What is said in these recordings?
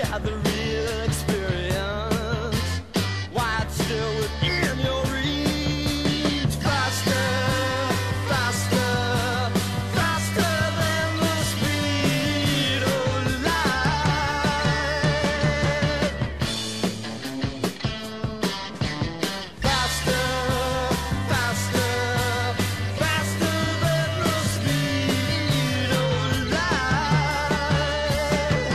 had the real experience. Why it's still within your reach. Faster, faster, faster than the speed of light. Faster, faster, faster than the speed of light.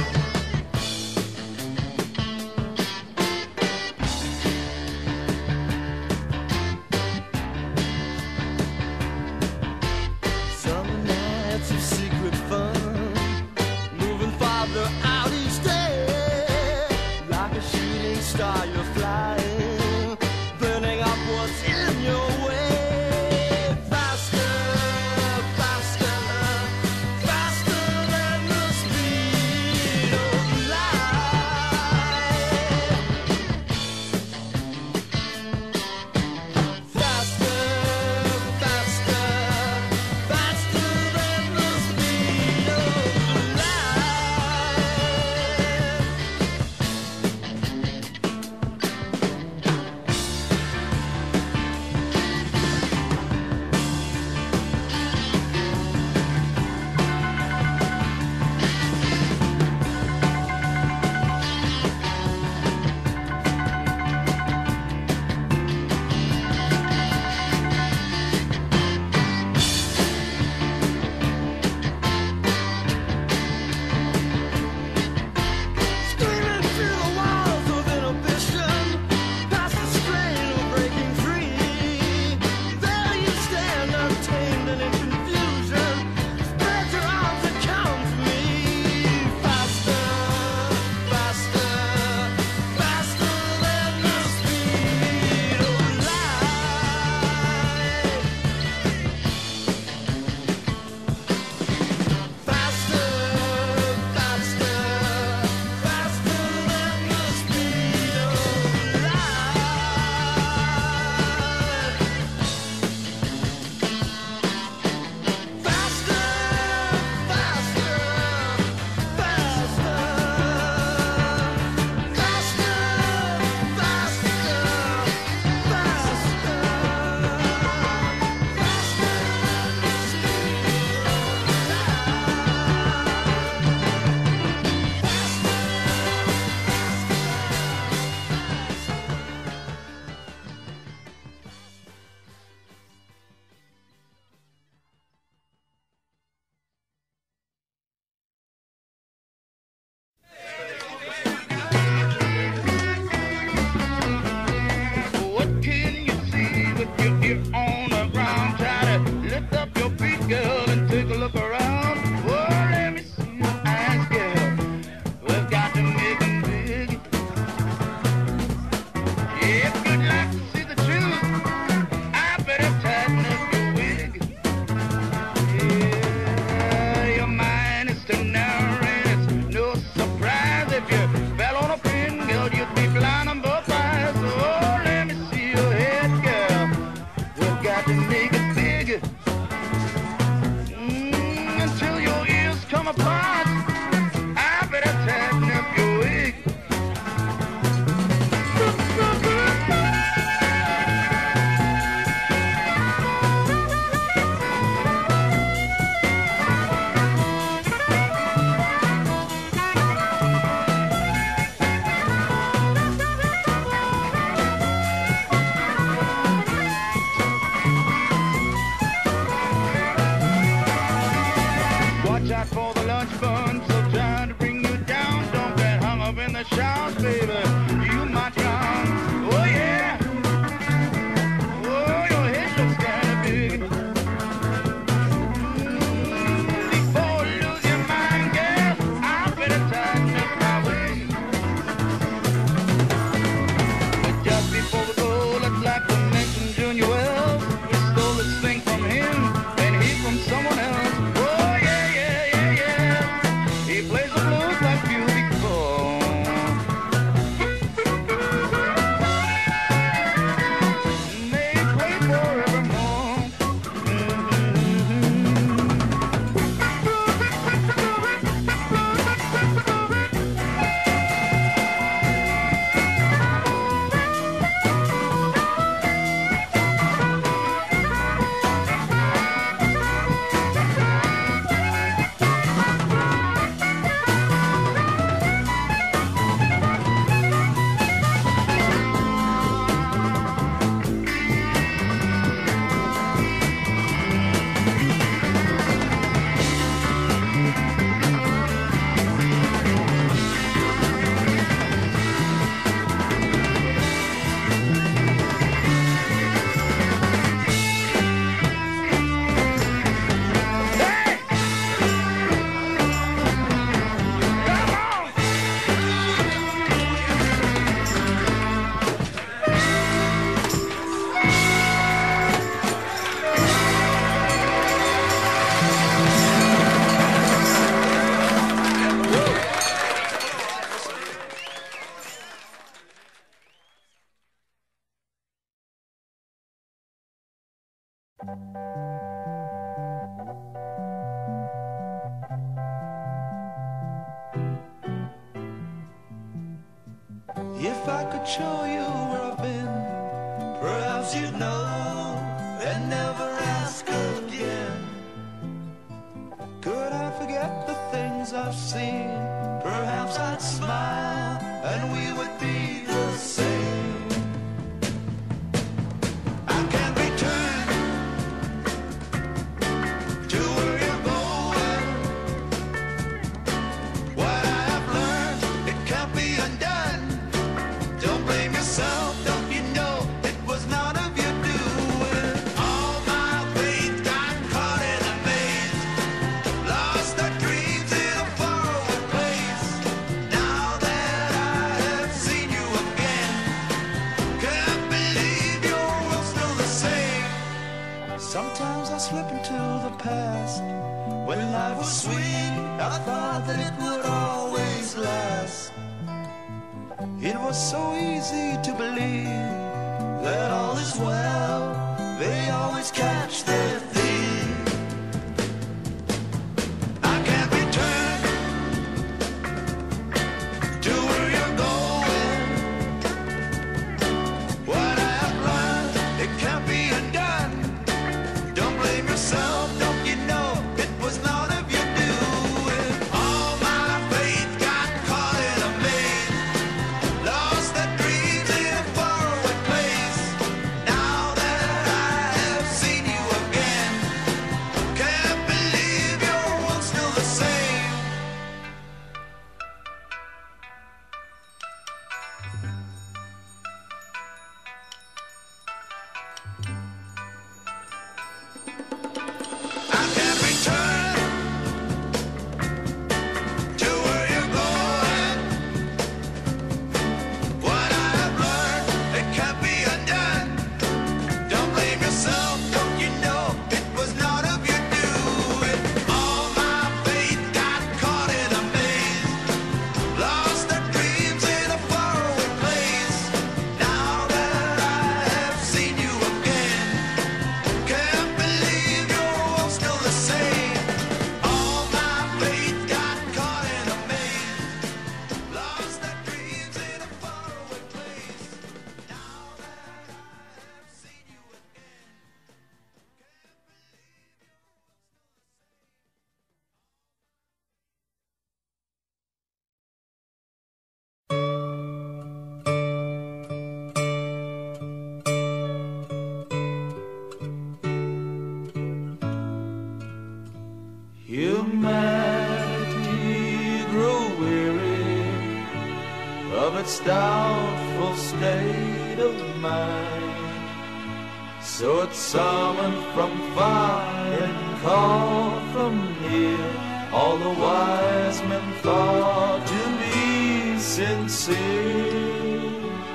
Summer nights of secret fun, moving farther out each day. Like a shooting star you're flying, burning up what's in your way. Faster, faster, faster than the speed of light. Faster, faster, faster than the speed of screaming through the walls of inhibition, past the strain of breaking free. There you stand, untamed and in confusion. Spread your arms and come to me. Faster, faster, faster than the speed of light. Faster, faster, faster than the speed of light. Faster, faster, faster, faster, What can you see with your ear on the ground? Try to lift up your feet, girl, and take a look around. Oh, let me see your eyes, girl. We've got to make them big. If you'd like to see the truth, I better tighten up your wig. Yeah, your mind is too narrow, and it's no surprise if you fell on a pin, girl, you'd be blind on both eyes. Oh, let me see your head, girl. We've got to make it big. Until your ears come apart, I better tighten up your wig. Watch out for the lunch buns, so trying to bring you down. Don't get hung up in the showers, baby. You might drown. Oh yeah. Oh, your head looks kinda big. Before you lose your mind, girl, I better tighten up my wig. But just before we go, let's like to mention Junior Wells. We stole this thing from him, and he from someone else. Oh yeah, yeah, yeah, yeah. He plays the blues like you before. If I could show you where I've been, perhaps you'd know and never ask again. Could I forget the things I've seen? Perhaps I'd smile and we would be the same. I can't return to where you're going. What I have learned, it can't be undone. Don't blame yourself, don't you know it was none of your doing. All my faith got caught in a maze, lost our dreams in a faraway place. Now that I have seen you again, can't believe your world's still the same. Sometimes I slip into the past, when life was sweet, I thought that it would always last. It was so easy to believe that all is well, they always catch their thief. I can't return to where you're going. What I have learned, it can't be undone. Don't blame yourself, don't you know it was none of your doing. All my faith got caught in a maze, lost the dreams in a faraway place. Now that I have seen you again, can't believe your world's still the same. I can't return to where you're going. What I have learned, it can't be undone. Don't blame yourself, don't you know it was none of your doing. All my faith got caught in a maze, lost the dreams in a faraway place. Now that I have seen you again, can't believe your world's still the same. All my faith got caught in a maze, lost the dreams in a faraway place. Now that I have seen you again, humanity grew weary of its doubtful state of mind, so it summoned from far and called from near all the wise men thought to be sincere,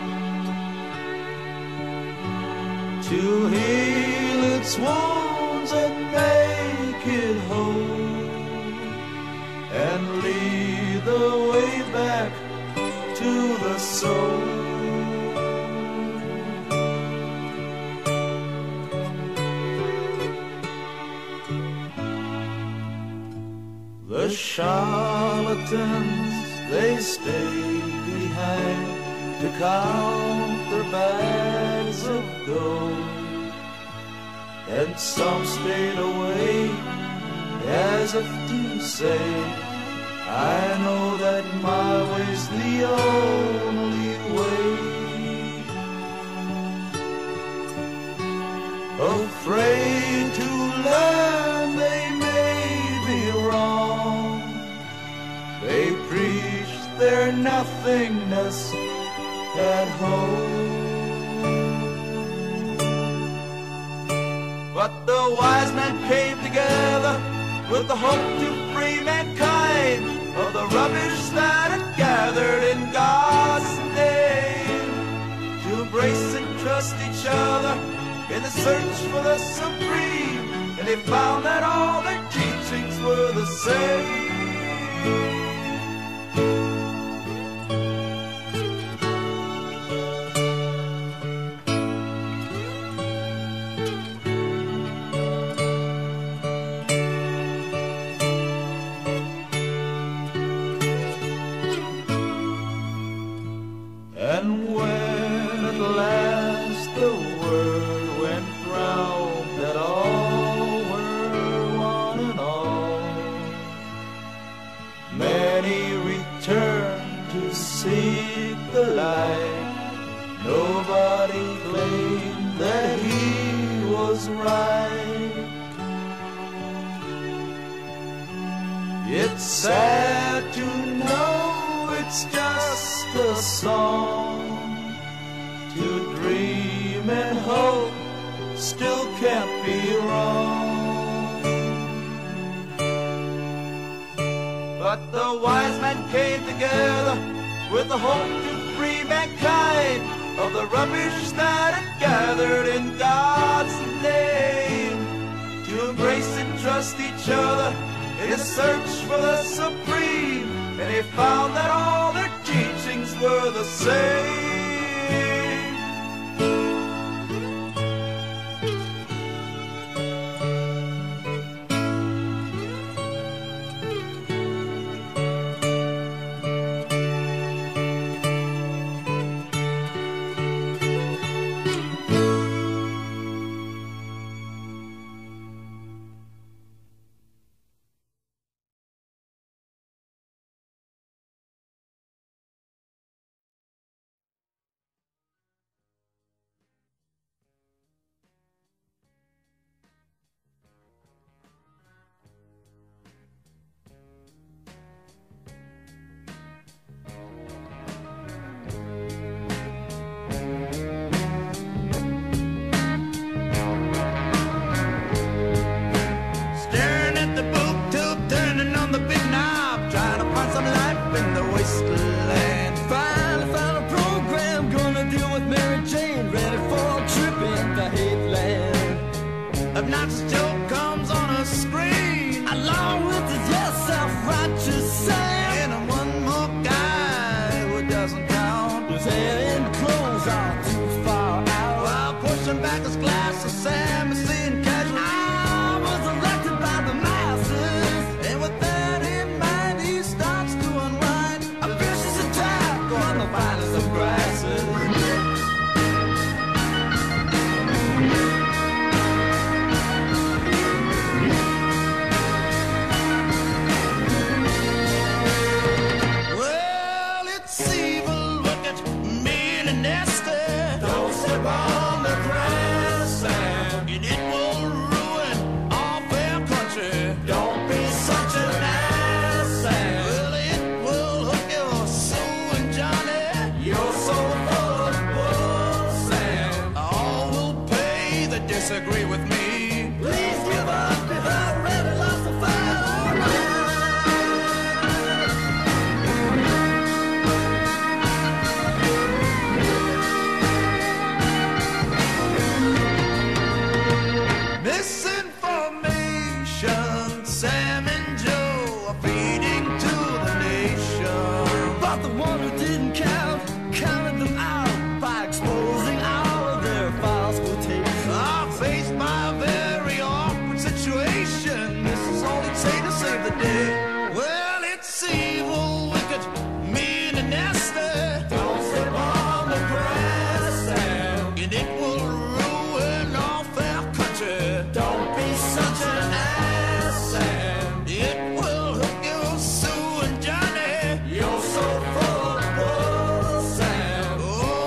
to heal its wounds and make it whole, and lead the way back to the soul. The charlatans, they stayed behind to count their bags of gold, and some stayed away as if to say, I know that my way's the only way. Afraid to learn they may be wrong, they preach their nothingness at home. But the wise men came together with the hope to free mankind of the rubbish that had gathered in God's name, to embrace and trust each other in the search for the supreme, and they found that all their teachings were the same. to seek the light. Nobody claimed that he was right. It's sad to know it's just a song. To dream and hope still can't be wrong. But the wise men came together with the hope to free mankind of the rubbish that had gathered in God's name. To embrace and trust each other in a search for the supreme, and they found that all their teachings were the same. Obnoxious joke comes on a screen, along with his self-righteous Sam, and one more guy who doesn't count. His hair and clothes are too far out, while pushing back his glass of Sam is seeing casual. I was elected by the masses, and with that in mind, he starts to unwind a vicious attack on the finest of grasses. Disagree with me. Please give up if I've already lost the fight. Misinformation, Sam and Joe are feeding to the nation. But the one who didn't count counted them out by exposing all of their false quotations. Faced by a very awkward situation, this is all it takes to save the day. Well, it's evil, wicked, mean and nasty. Don't step on the grass, Sam, and it will ruin our fair country. Don't be such an ass, Sam. It will hook you, Sue and Johnny. You're so full of bull, Sam. Oh,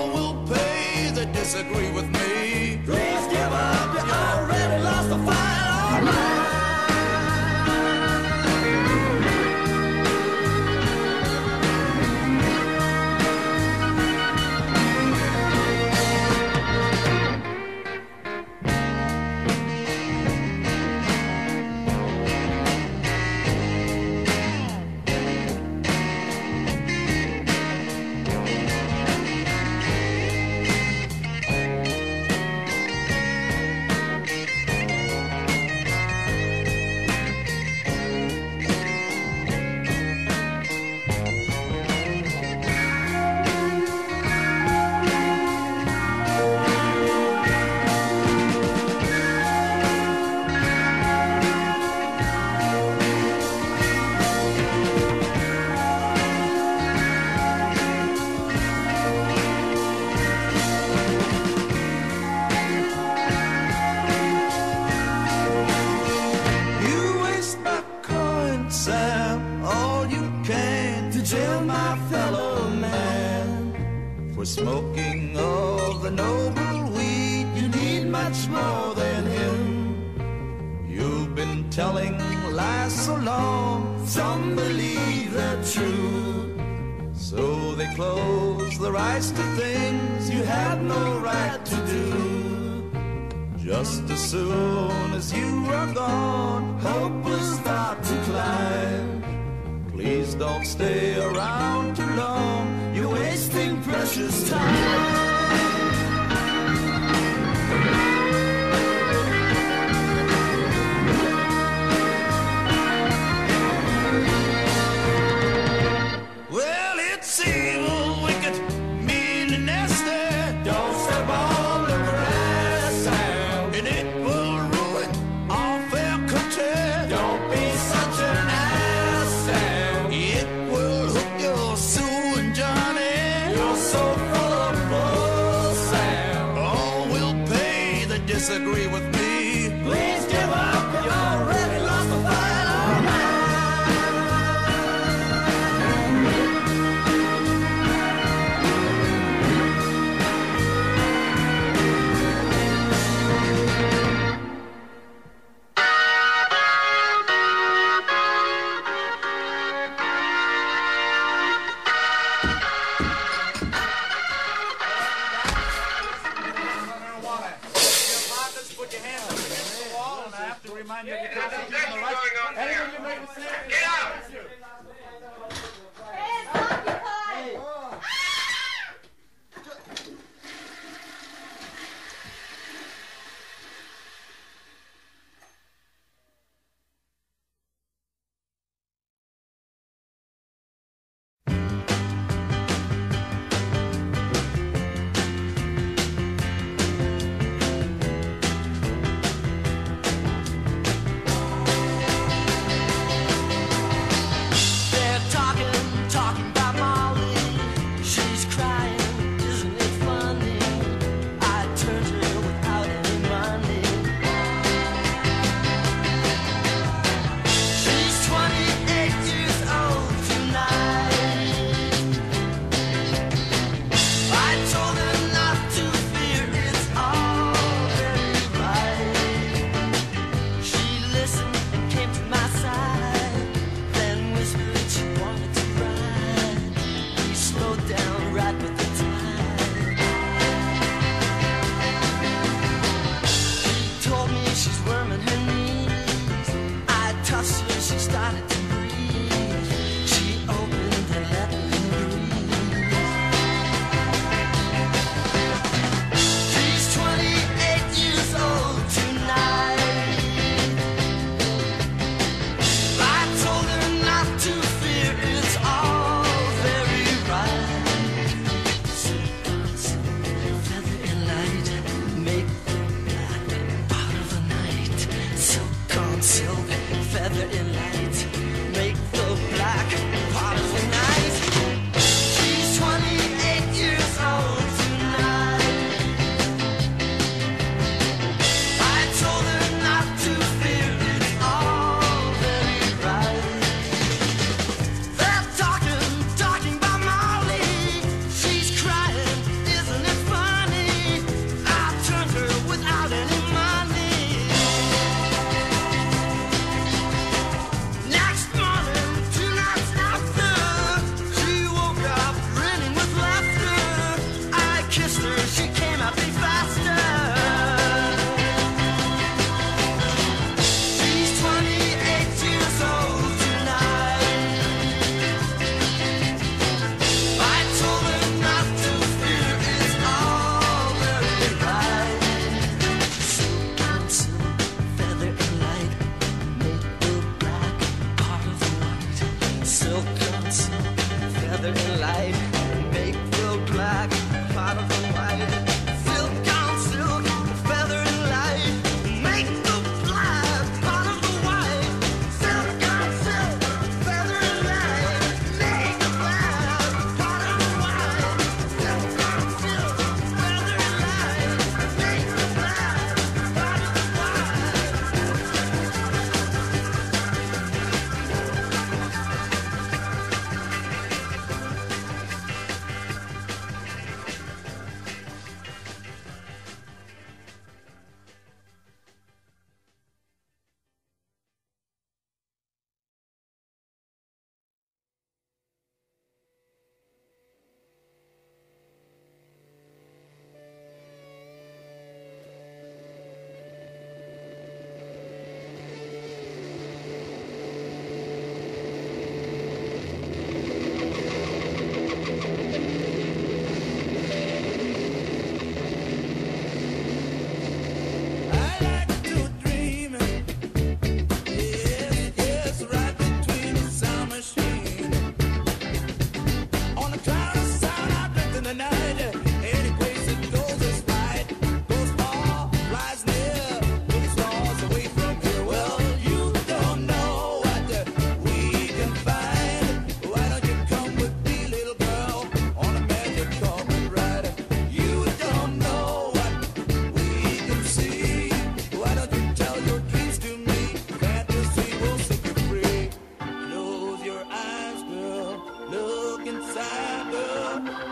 For smoking of the noble weed, you need much more than him. You've been telling lies so long, some believe they're true. So they close their eyes to things you have no right to do. Just as soon as you are gone, hope will start to climb. Please don't stay around too long, you're wasting precious time. Disagree with me. Please give up, you already lost the fight. All right.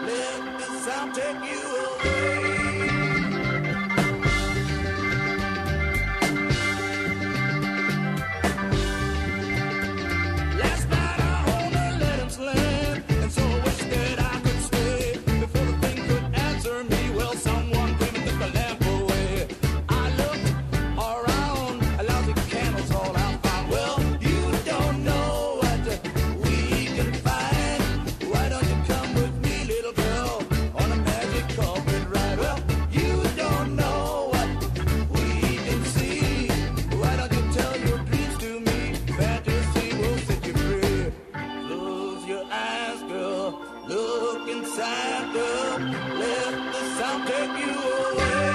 Let the sound take you away. Last night I owned a Letham's land, and so I wish that I could stay. Before the thing could answer me, well, someone came and took the lamp away. I looked around, a lousy candle's all I found. Well, you don't know what we can find. Why don't you come with me, little girl, on a magic carpet ride? Well, you don't know what we can see. Why don't you tell your dreams to me? Fantasy will set you free. Close your eyes, girl. Look inside, girl. Let the sound take you away.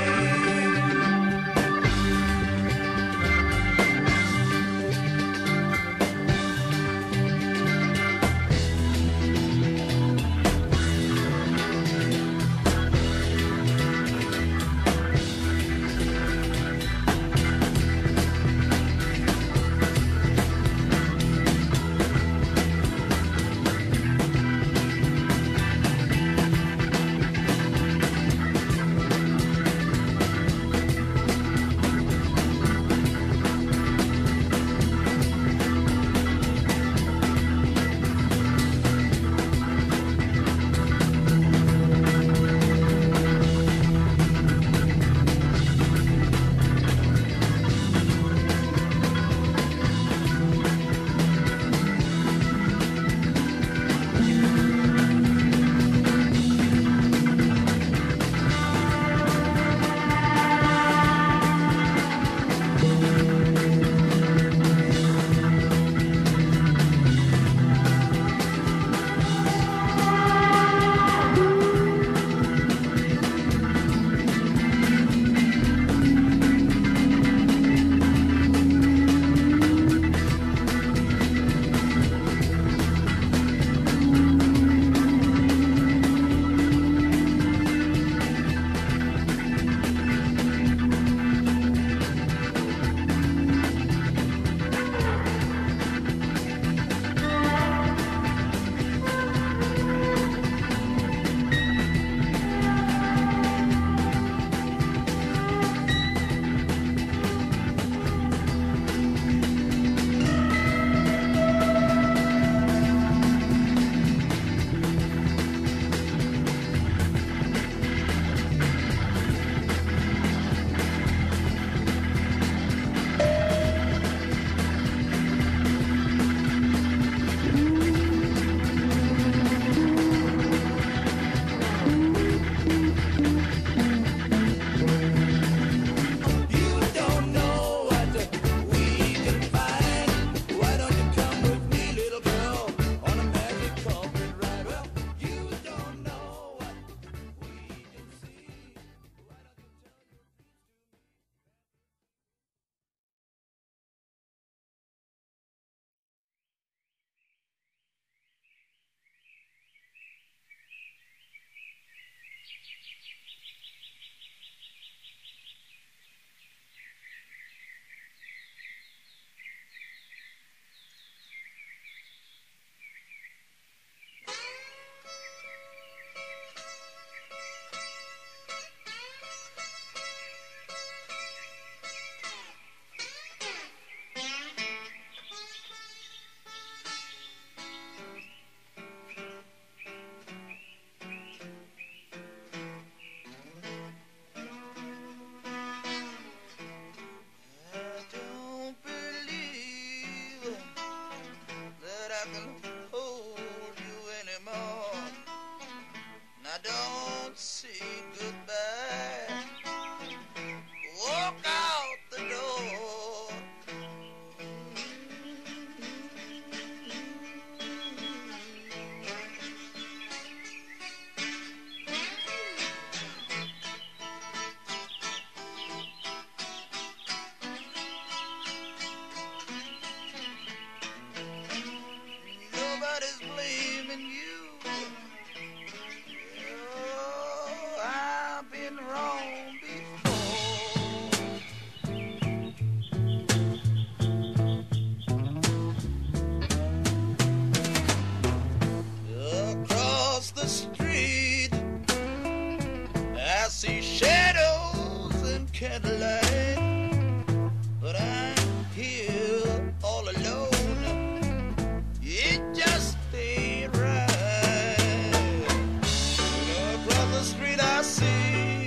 see shadows and candlelight, but I'm here all alone. It just ain't right. You know, across the street I see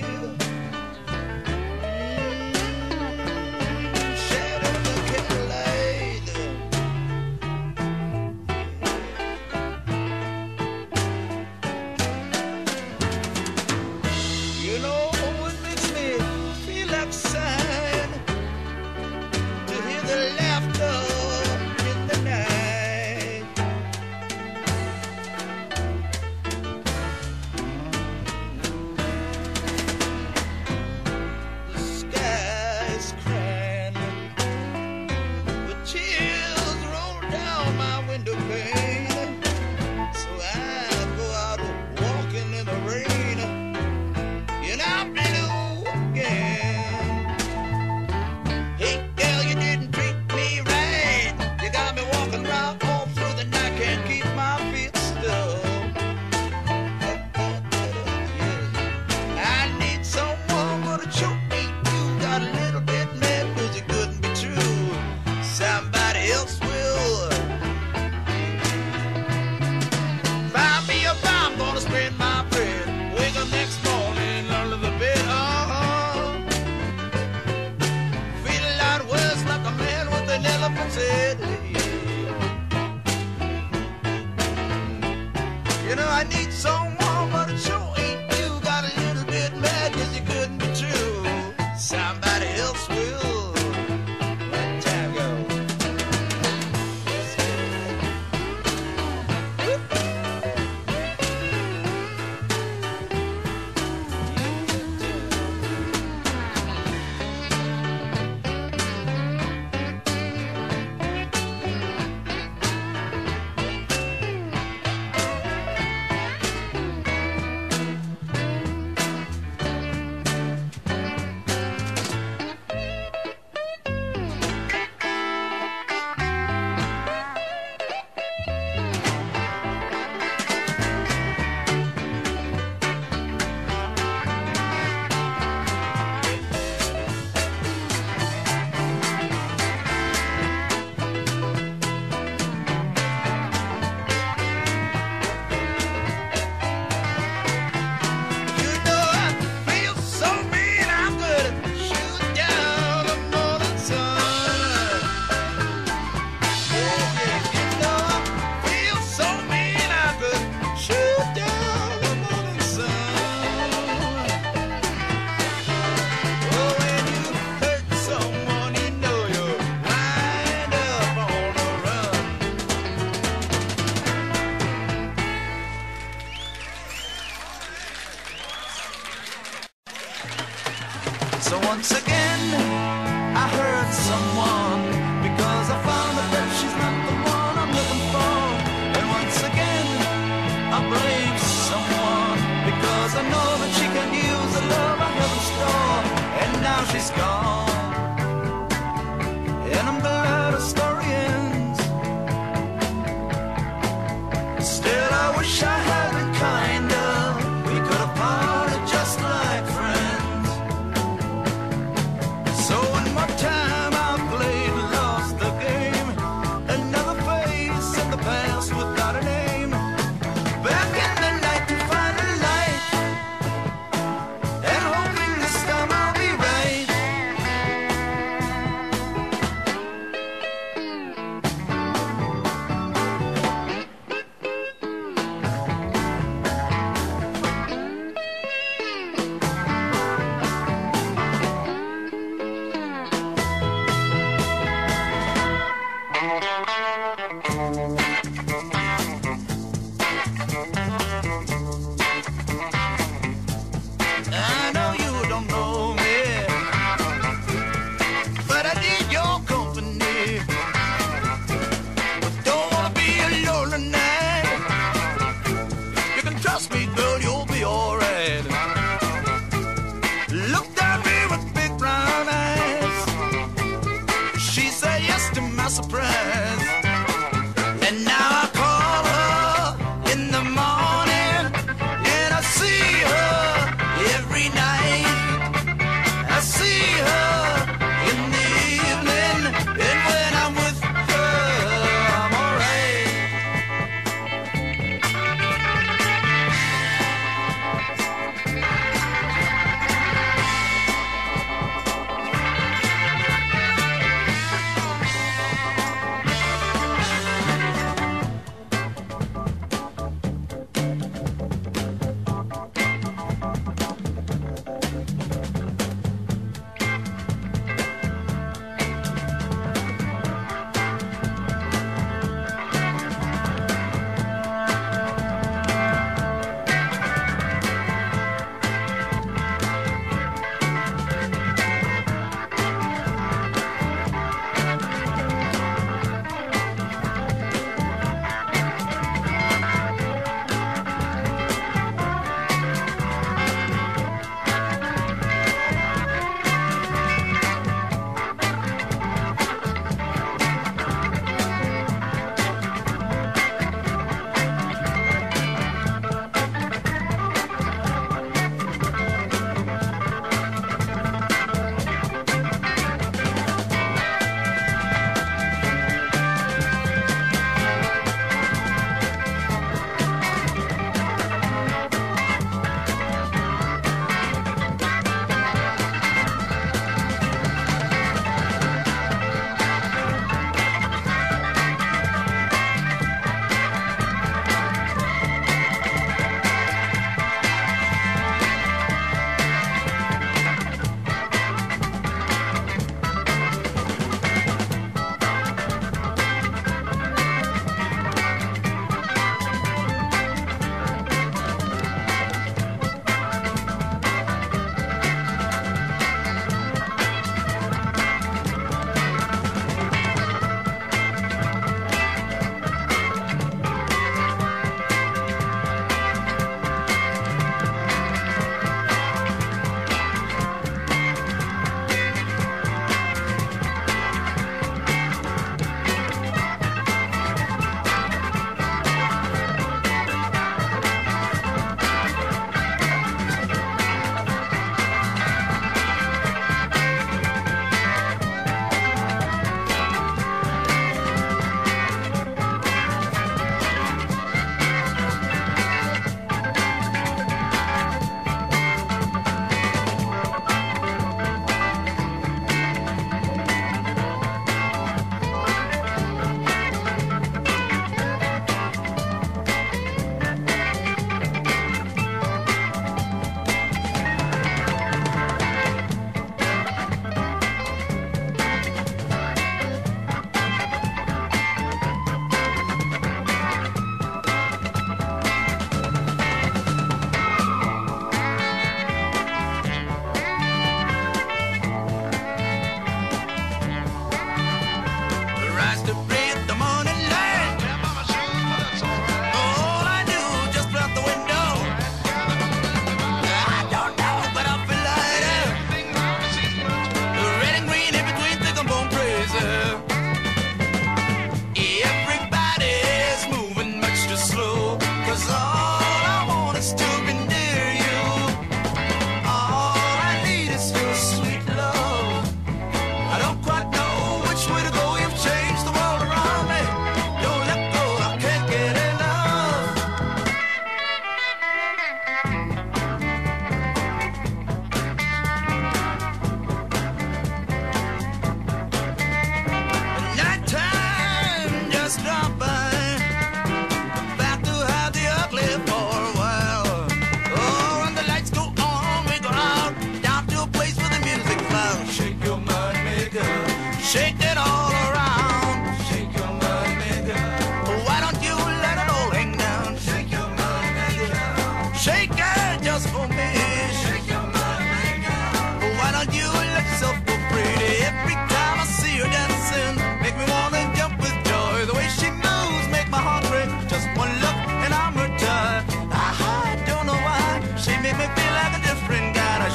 shadows and candlelight. You know what makes me feel like sighing? To hear the laughter in the night. The sky's crying, with chills roll down my window pane. So I go out walking in the rain, and I'm blue again. Hey girl, you didn't treat me right. You got me walking round all through the night, can't keep my feet still. I need someone but a choke me. You got a little bit mad 'cause it couldn't be true. Somebody else will. Find me a I'm gonna spread my bread. Wake up next morning under the bed. Feel a lot worse like a man with an elephant's head. You know I need someone, but it sure ain't you. Got a little bit mad 'cause you couldn't be true. Somebody else will. Let time go. You know I feel so mean I could shoot down the morning sun. Yeah, yeah. You know I feel so mean I could shoot down the morning sun. Oh, when you hurt someone, you know you're wind up on the run. So once again, I hurt someone because I found out that she's not the one I'm looking for. And once again, I blame someone because I know that she can use the love I have in store. And now she's gone, and I'm glad the story ends. Still, I wish I had been kinder. We could have parted just like friends. So one more time I played, lost the game. Another face in the past without a name. Back in the night to find a light, and hoping this time I'll be right. I know you don't know me, but I need your company. But don't wanna be alone tonight. You can trust me, girl, you'll be alright. Looked at me with big brown eyes. She said yes to my surprise. And now I call her in the morning, and I see her every night.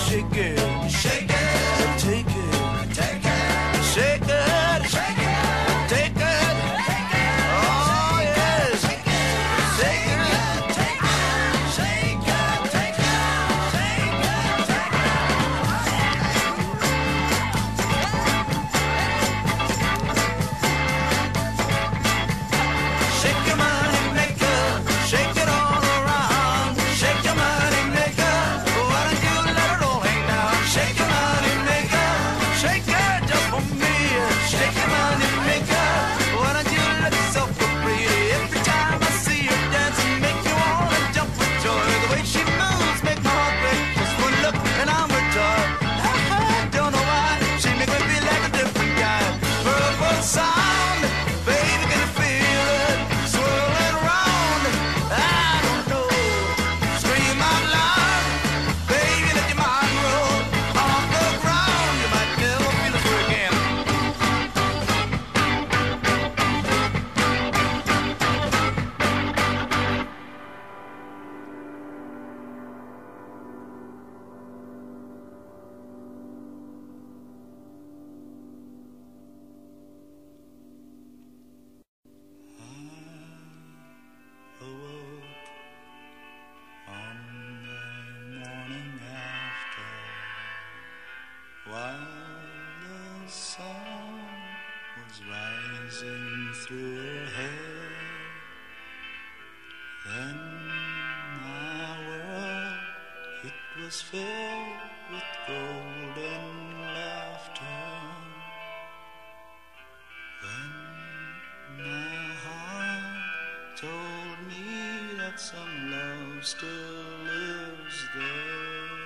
shake it, shake it, take it, take it, shake it, shake it, take it, oh yes, shake it, take it, take it, shake it, take it, shake it, take it. Shake your money maker, shake it all around, shake your money maker, why don't you let it all hang down? Shake your money maker, shake it just for me. Shake your money maker, why don't you let yourself go free? Every time I see her dancing, make me wanna jump with joy. The way she moves make my heart break. Just one look and I'm with joy. I don't know why she make me feel like a different guy. Purple sound, baby, can you feel it? Swirling around, I don't know. Scream out loud, baby, let your mind roll. Off the ground, you might never feel it again. Awoke on the morning after, while the sun was rising through her hair. Then my world, it was filled with golden laughter. When my heart told me that some love still lives there.